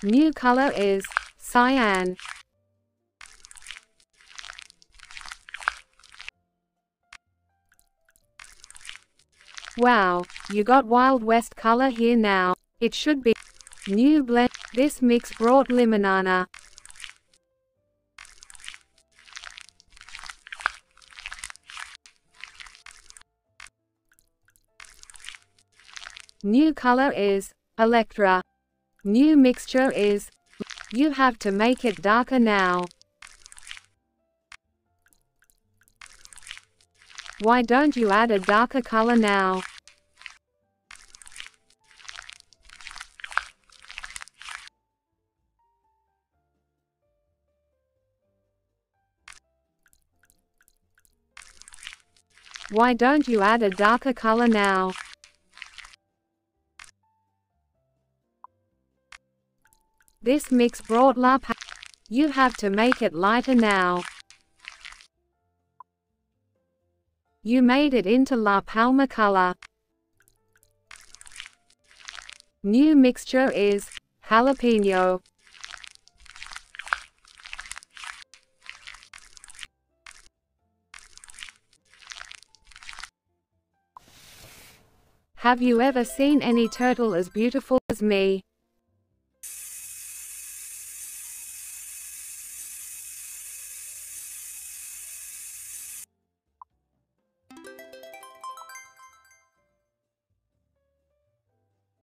New color is cyan. Wow, you got Wild West color here now. It should be new blend. This mix brought limonana. New color is Electra. New mixture is. You have to make it darker now. Why don't you add a darker color now? Why don't you add a darker color now? This mix brought La Palma. You have to make it lighter now. You made it into La Palma color. New mixture is jalapeno. Have you ever seen any turtle as beautiful as me?